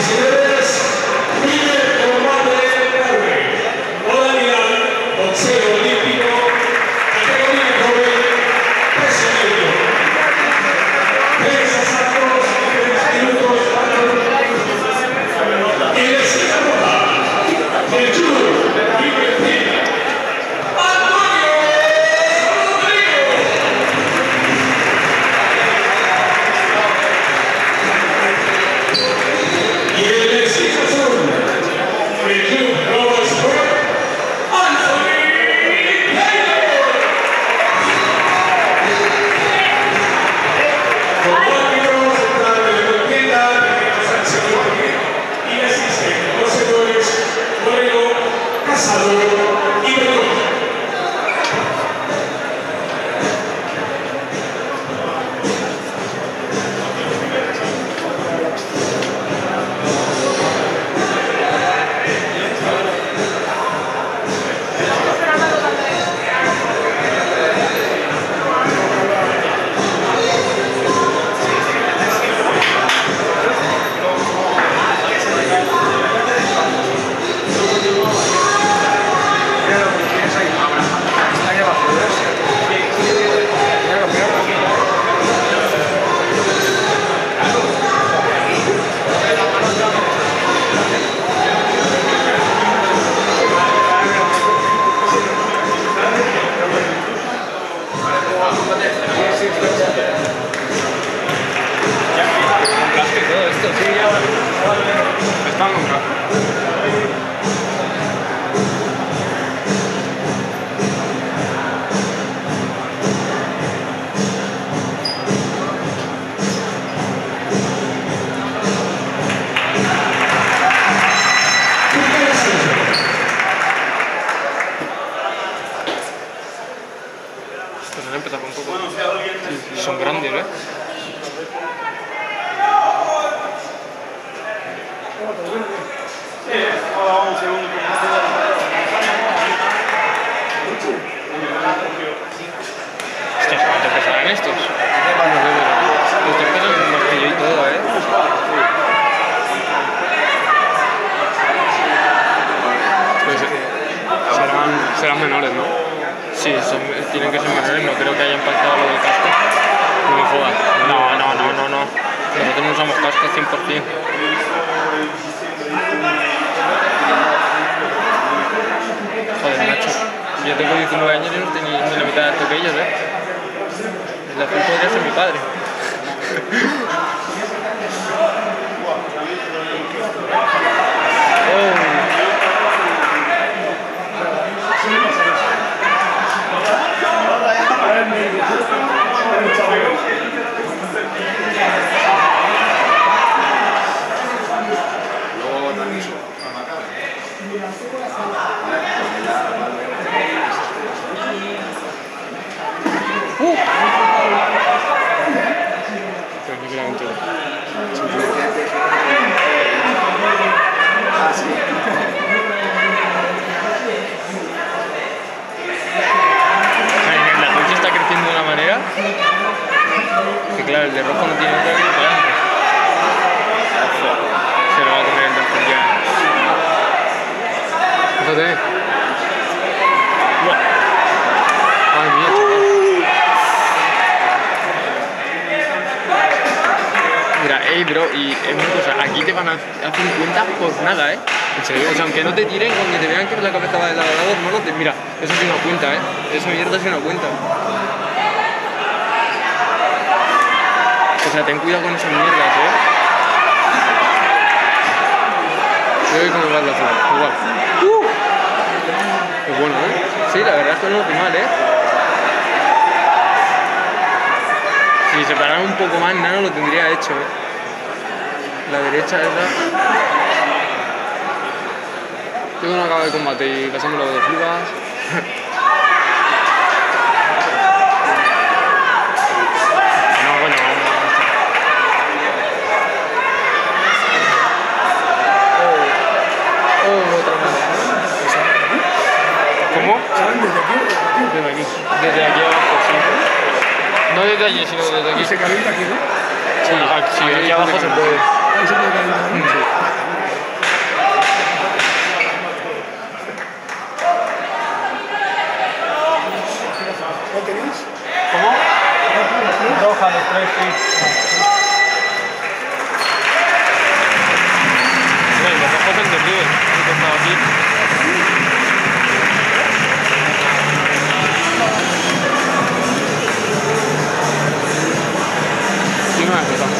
Son grandes, ¿eh? Hostias, ¿cuánto pesarán estos? Estos pesan un martillo y todo, ¿eh? Pues serán menores, ¿no? Sí, tienen que ser menores, no creo que hayan impactado lo del casco. No me jodas. No. Nosotros no usamos casco 100%. Joder, macho. Yo tengo 19 años y no estoy ni la mitad de esto que ellos, ¿eh? El azul podría ser mi padre. La concha está creciendo de una manera que, claro, el de rojo no tiene otra que delante. Se lo va a comer el del ya. Fíjate. Ay, mía, chaval. Mira, bro, y es una cosa, aquí te van a 50 por nada, en serio, o sea, aunque no te tiren, aunque te vean que la cabeza va del lado, hermano, mira, eso es una cuenta, esa mierda es una cuenta. O sea, ten cuidado con esas mierdas, Yo cómo va el azul, igual. Qué bueno, Sí, la verdad es que no es optimal, Si se parara un poco más, Nano lo tendría hecho, La derecha esa. Tengo una acaba de combate y pasamos lo de flugas. Bueno, otra más. ¿Cómo? Desde aquí. Desde aquí abajo, sí. No desde allí, sino desde aquí. ¿Se calienta aquí, no? Sí, aquí abajo se puede. Ahí se puede calentar. Sí. estado aquí. Yo no me he empezado.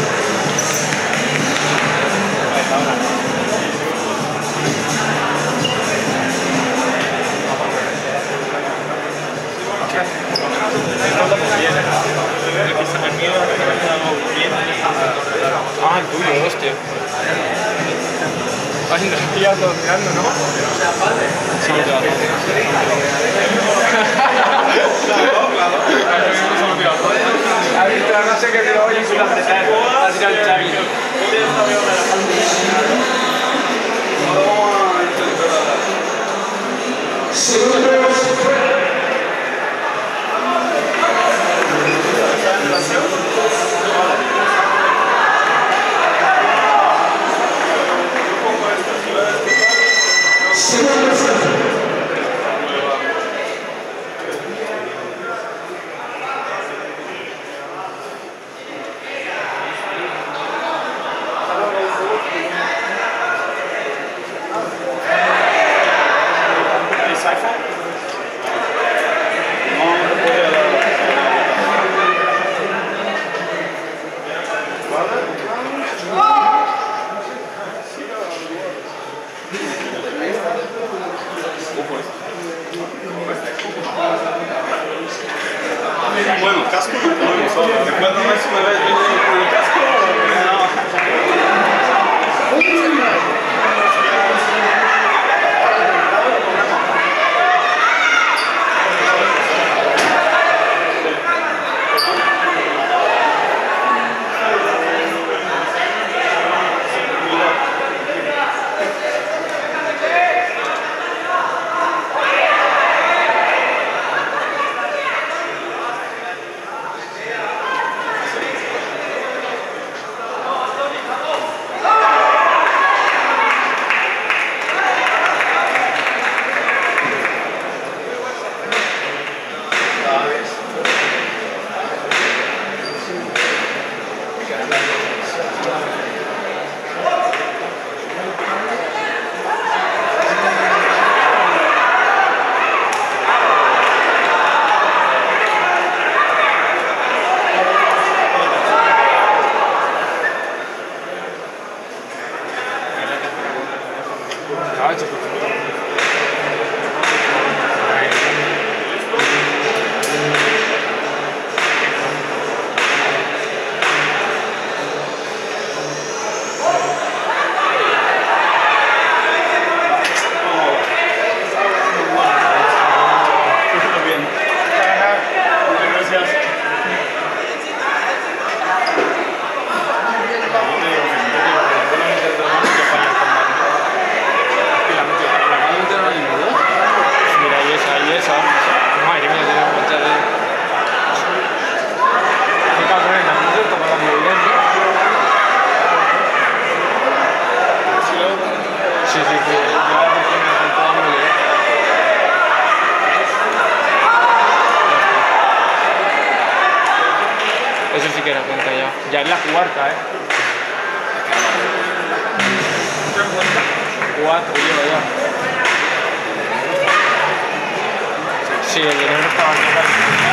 Ah, el tuyo, hostia. Ay, nos pillas todos mirando, ¿no? Sí, claro. Ha visto la noche que te lo oye y la apretar. Ha tirado el Xavi. Bueno, casco no podemos ahora. Recuérdame si me ves con el casco Eso sí que era cuenta ya. Ya es la cuarta, ¿eh? Cuatro llevo ya. Sí, el dinero estaba aquí.